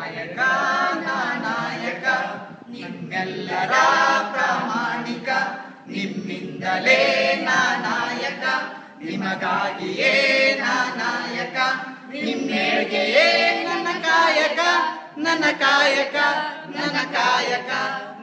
ನಾಯಕ ನಾಯಕ ನಿಮ್ಮೆಲ್ಲರ ಪ್ರಾಮಾಣಿಕ ನಿಮ್ಮಿಂದಲೇ ನಾಯಕ ನಿಮಗಾಗಿಯೇ ನಾಯಕ ನಿಮ್ಮೇಳೆಗೆಯೇ ನನ್ನ ಕಾಯಕ ನನ್ನ ಕಾಯಕ ನನ್ನ ಕಾಯಕ